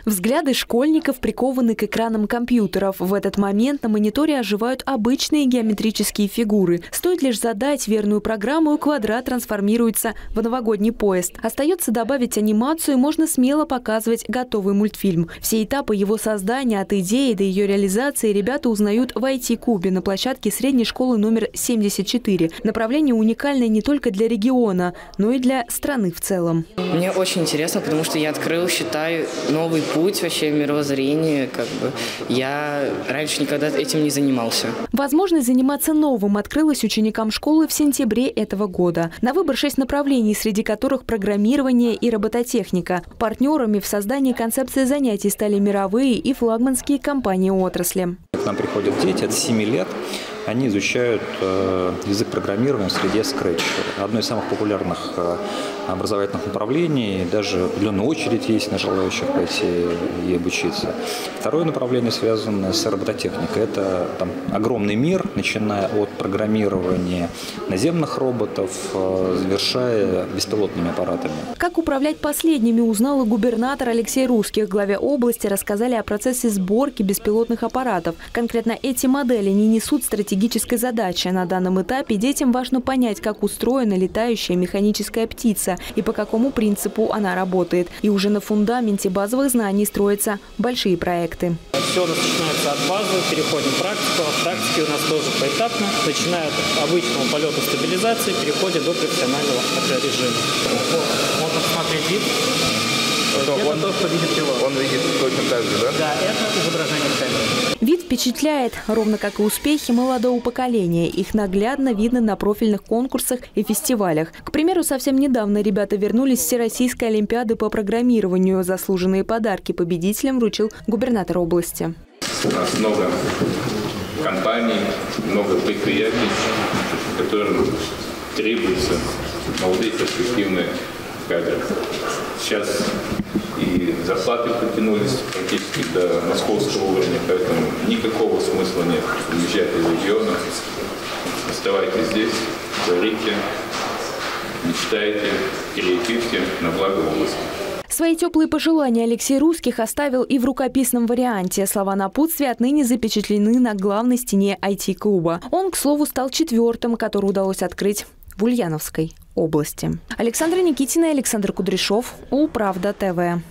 Взгляды школьников прикованы к экранам компьютеров. В этот момент на мониторе оживают обычные геометрические фигуры. Стоит лишь задать верную программу, и квадрат трансформируется в новогодний поезд. Остается добавить анимацию, и можно смело показывать готовый мультфильм. Все этапы его создания, от идеи до ее реализации, ребята узнают в IT-кубе на площадке средней школы номер 74. Направление уникальное не только для региона, но и для страны в целом. Мне очень интересно, потому что я открыл, считаю, новый путь вообще в мировоззрении. Я раньше никогда этим не занимался. Возможность заниматься новым открылась ученикам школы в сентябре этого года. На выбор 6 направлений, среди которых программирование и робототехника. Партнерами в создании концепции занятий стали мировые и флагманские компании отрасли. К нам приходят дети от 7 лет. Они изучают язык программирования в среде Scratch. Одно из самых популярных образовательных направлений. Даже определенная очередь есть на желающих пойти и обучиться. Второе направление связано с робототехникой. Это огромный мир, начиная от программирования наземных роботов, завершая беспилотными аппаратами. Как управлять последними, узнал и губернатор Алексей Русских. Главе области рассказали о процессе сборки беспилотных аппаратов. Конкретно эти модели не несут стратегической задачи. На данном этапе детям важно понять, как устроена летающая механическая птица и по какому принципу она работает. И уже на фундаменте базовых знаний строятся большие проекты. Все у нас начинается от базы, переходим в практику. А в практике у нас тоже поэтапно. Начиная от обычного полета стабилизации, переходит до профессионального режима. Можно посмотреть вид. Это то, что видит пилот. Он видит точно так же, да? Да, это изображение камеры. Вид впечатляет, ровно как и успехи молодого поколения. Их наглядно видно на профильных конкурсах и фестивалях. К примеру, совсем недавно ребята вернулись с Всероссийской олимпиады по программированию. Заслуженные подарки победителям вручил губернатор области. У нас много компаний, много предприятий, которым требуются молодые перспективные кадры. Сейчас и зарплаты подтянулись практически до московского уровня, поэтому никакого смысла нет уезжать из региона. Оставайтесь здесь, творите, мечтайте, креативьте на благо области. Свои теплые пожелания Алексей Русских оставил и в рукописном варианте. Слова напутствия отныне запечатлены на главной стене IT-клуба. Он, к слову, стал 4-м, который удалось открыть в Ульяновской области. Александра Никитина и Александр Кудряшов. Управда ТВ.